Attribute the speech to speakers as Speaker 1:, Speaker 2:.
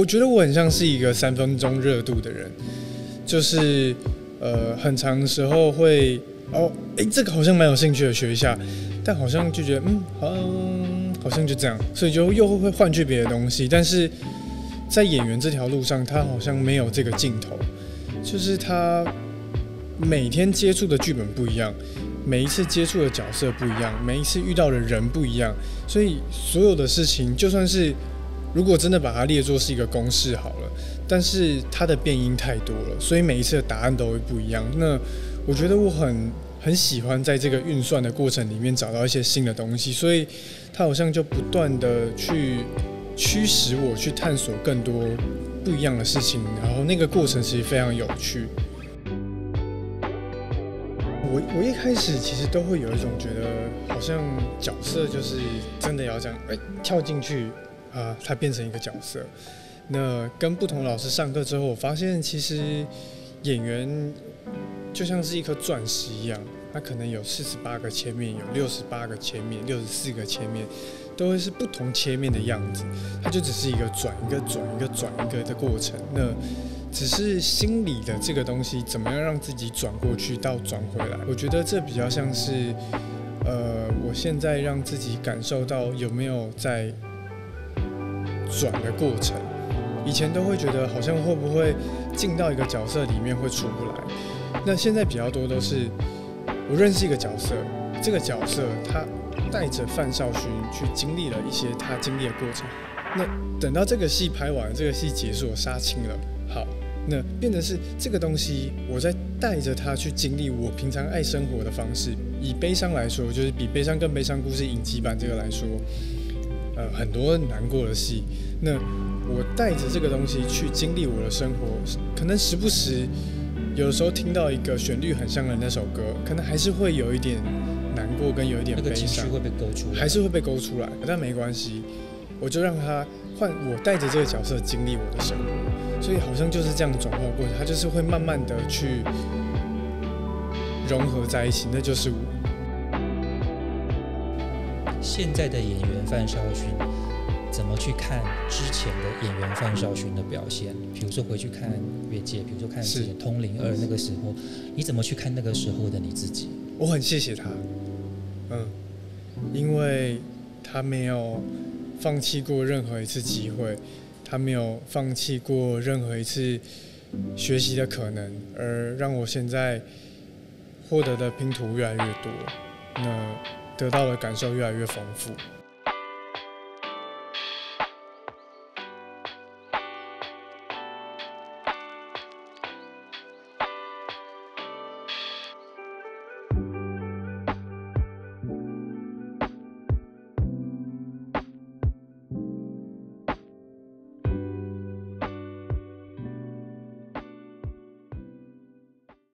Speaker 1: 我觉得我很像是一个3分钟热度的人，就是很长时候会这个好像蛮有兴趣的学一下，但好像就觉得好像就这样，所以就又会换去别的东西。但是在演员这条路上，他好像没有这个尽头，就是他每天接触的剧本不一样，每一次接触的角色不一样，每一次遇到的人不一样，所以所有的事情，就算是如果真的把它列作是一个公式好了，但是它的变因太多了，所以每一次的答案都会不一样。那我觉得我很喜欢在这个运算的过程里面找到一些新的东西，所以它好像就不断的去驱使我去探索更多不一样的事情，然后那个过程其实非常有趣。我一开始其实都会有一种觉得，好像角色就是真的要这样，跳进去啊，它变成一个角色。那跟不同老师上课之后，我发现其实演员就像是一颗钻石一样，它可能有48个切面，有68个切面，64个切面，都会是不同切面的样子。它就只是一个转一个转一个转一个的过程。那只是心理的这个东西，怎么样让自己转过去到转回来？我觉得这比较像是，我现在让自己感受到有没有在转的过程。以前都会觉得好像会不会进到一个角色里面会出不来，那现在比较多都是我认识一个角色，这个角色他带着范少勋去经历了一些他经历的过程。那等到这个戏拍完，这个戏结束，我杀青了，好。那变成是这个东西，我在带着他去经历我平常爱生活的方式。以悲伤来说，就是比《悲伤更悲伤故事》影集版这个来说，很多难过的戏。那我带着这个东西去经历我的生活，可能时不时有的时候听到一个旋律很像的那首歌，可能还是会有一点难过跟有一点悲伤，
Speaker 2: 那个情绪会被勾出来，
Speaker 1: 还是会被勾出来，但没关系，我就让他换我带着这个角色经历我的生活。所以好像就是这样的转换过程，它就是会慢慢的去融合在一起，那就是我。
Speaker 2: 现在的演员范少勋怎么去看之前的演员范少勋的表现？比如说回去看越界，比如说看之前通灵2那个时候，你怎么去看那个时候的你自己？
Speaker 1: 我很谢谢他，因为他没有放弃过任何一次机会。他没有放弃过任何一次学习的可能，而让我现在获得的拼图越来越多，那得到的感受越来越丰富。